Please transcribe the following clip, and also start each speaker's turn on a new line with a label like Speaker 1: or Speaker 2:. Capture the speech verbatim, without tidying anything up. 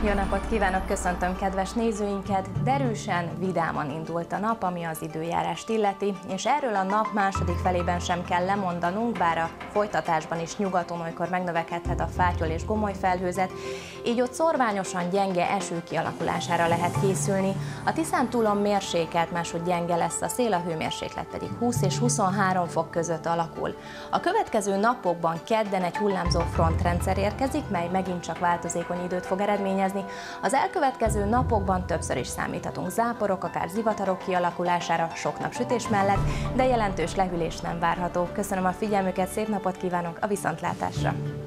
Speaker 1: Jó napot kívánok, köszöntöm kedves nézőinket! Derűsen, vidáman indult a nap, ami az időjárást illeti, és erről a nap második felében sem kell lemondanunk, bár a folytatásban is nyugaton olykor megnövekedhet a fátyol és gomoly felhőzet, így ott szorványosan gyenge eső kialakulására lehet készülni. A Tiszántúlon mérsékelt, máshogy gyenge lesz a szél, a hőmérséklet pedig húsz és huszonhárom fok között alakul. A következő napokban kedden egy hullámzó frontrendszer érkezik, mely megint csak változékony időt fog eredményezni. Az elkövetkező napokban többször is számíthatunk záporok, akár zivatarok kialakulására sok napsütés mellett, de jelentős lehűlés nem várható. Köszönöm a figyelmüket, szép napot kívánok, a viszontlátásra!